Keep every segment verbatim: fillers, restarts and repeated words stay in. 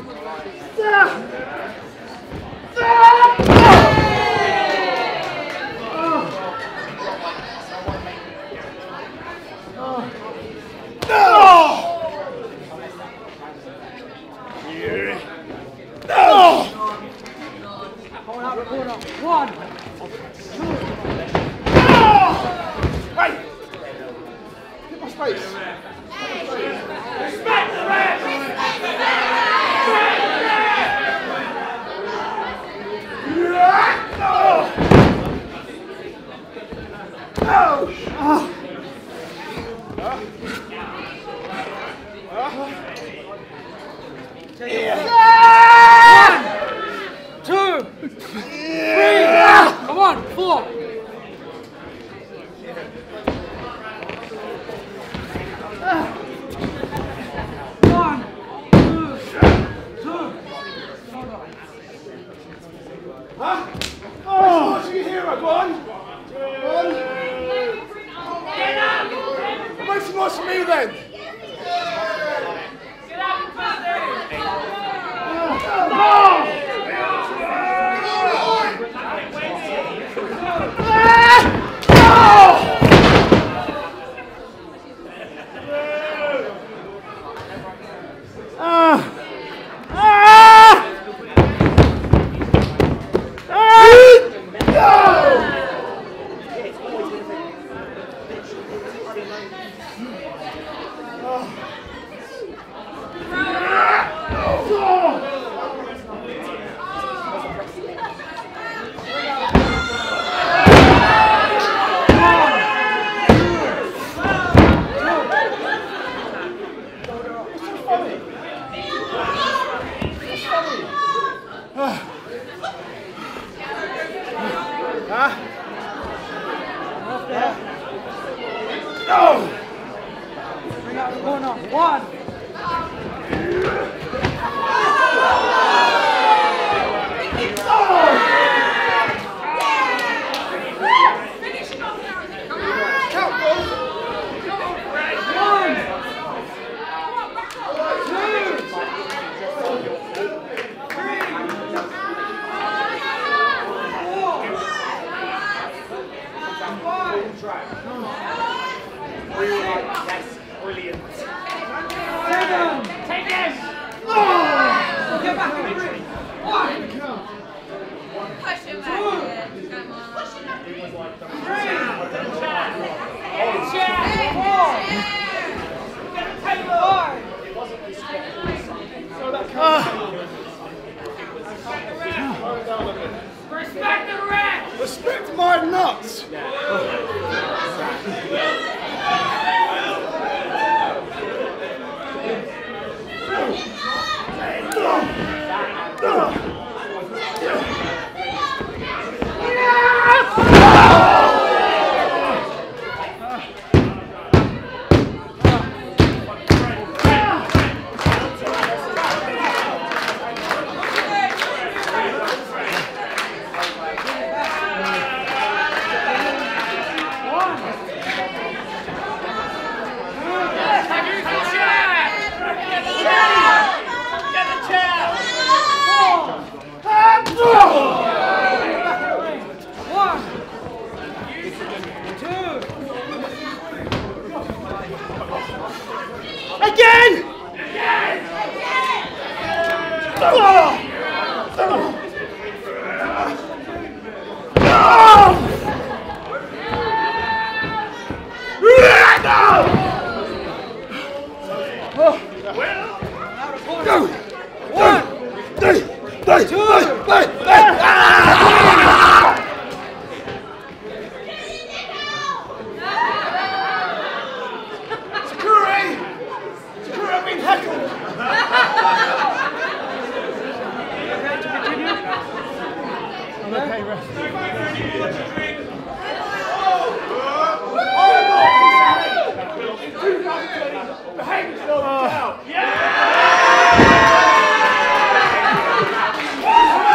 Yeah!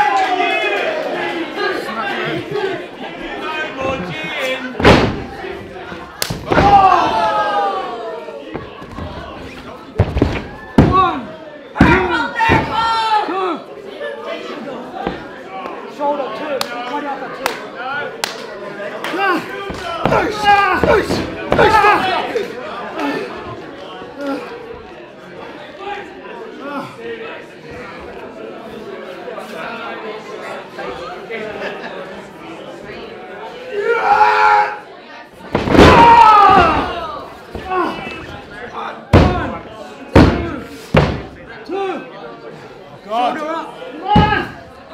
God. Shoulder up. Come on.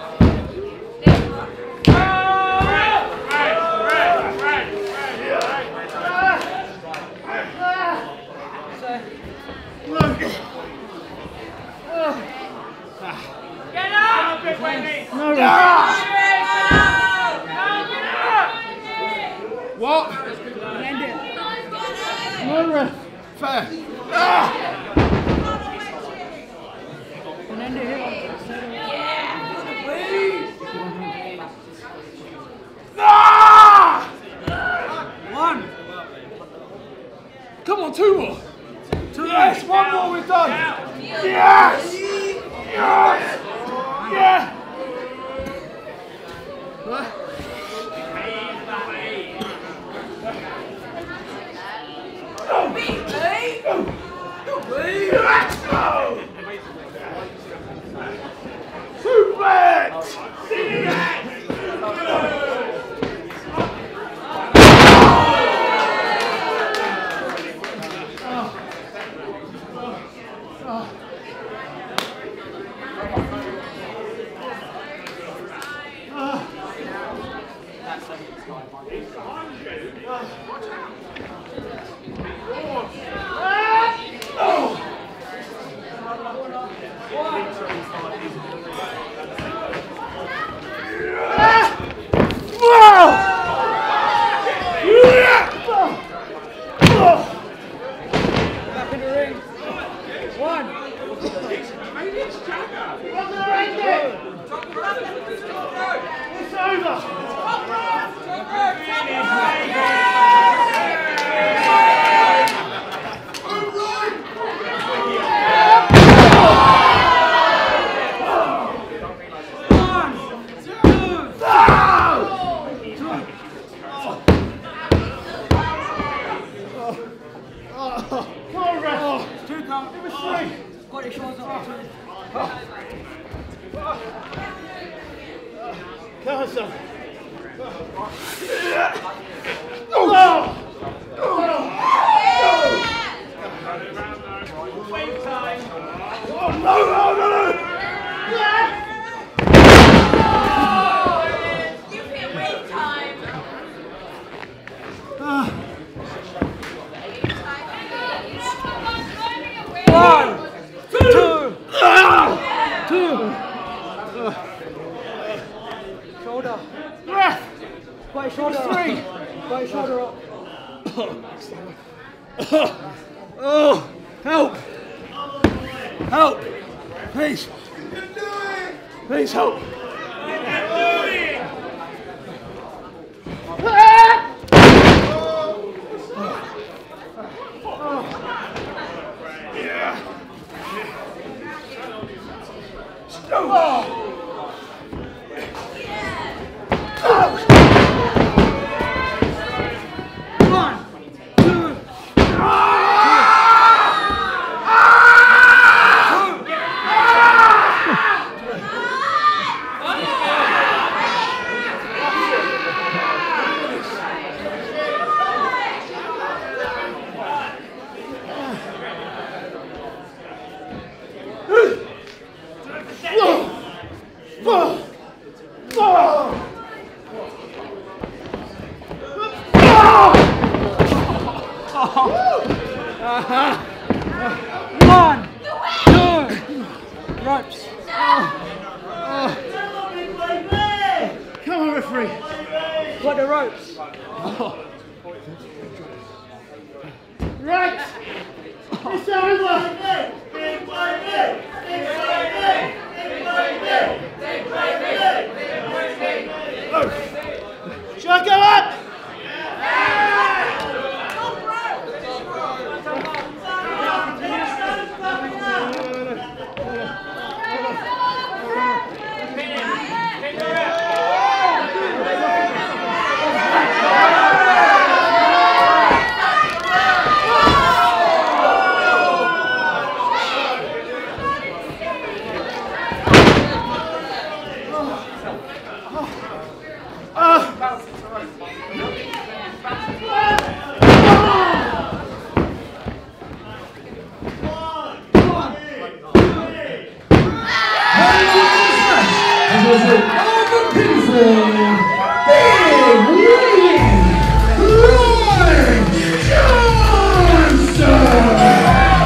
Get up! No, Get up! What? End it. No ref. Fair. Ah! And end it here. Ah! One. Come on, two more. Two. Yes, one more, we're done. Yes! Yes! Yeah! Suplex! Back in the ring. One. It's over! Come on, ref! Two count. Give us three! Got your shoulders up. Two. Come on, son. Oh! Oh, no, no, no, no! You can't wait time. One. Two. Two. Shoulder. Ref! Got your shoulder up. Three. Got your shoulder up. Oh, help! Help! Please! Please help! One. Two. One. Two. Ropes. Come on, referee! Got the ropes. Right! It's over! Shall I go up? was it all the beautiful Big Willie Lloyd Johnson.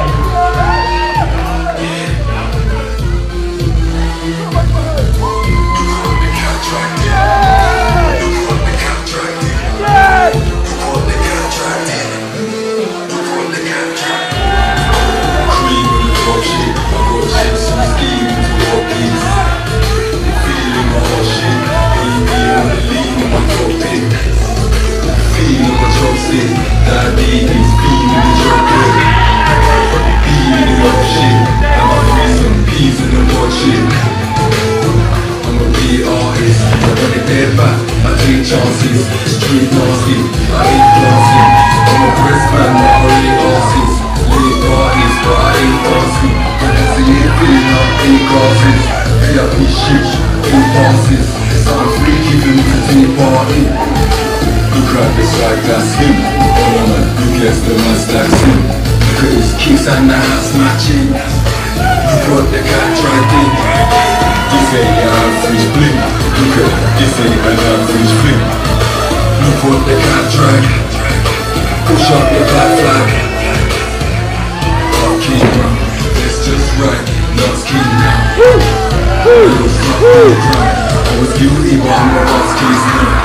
Diabetes, being in the chocolate, being in the rough shit. I'm a free some peas in the hot shit. I'm a big artist, I run it dead back, I take chances. Street nasty, I ain't classy. I'm a press man, but I ain't arses. Late parties, but I ain't dancing. I see it filling up eight glasses. V I P shit, two passes. So I'm free keeping to take part in. Look at this like that's him. Oh man, you guess the man stacks him. Look at his kicks and the house matching. Look what the cat tried in. This ain't an average bling. Look at this ain't an average fling. Look what the cat tried. Push up your black flag. Okay bro, it's just right. Lost king now. I was not gonna cry. I was guilty but I'm a lost case now.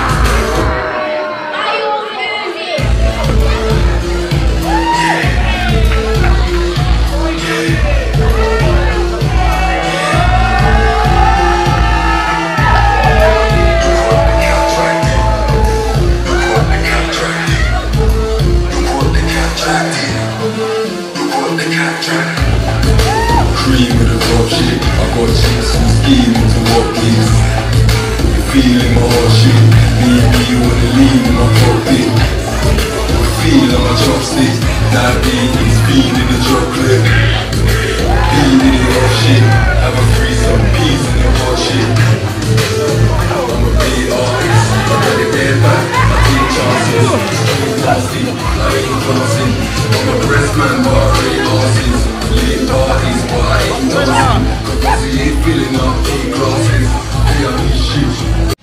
Cream with the top shit, I got chicks who scheme to what gives. You feeling my hot shit, baby you wanna lean in my cockpit. Feeling my chopsticks, diabetes, bean in the chocolate. Bean in the hot shit, have a free some peas in the hot shit. I'm a big artist, I got it dead back, I take chances. Street nasty, I ain't classy. I'm a press man but I ain't arses. Late parties but I ain't dancing. Cause I ain't filling up eight glasses. V I P shit.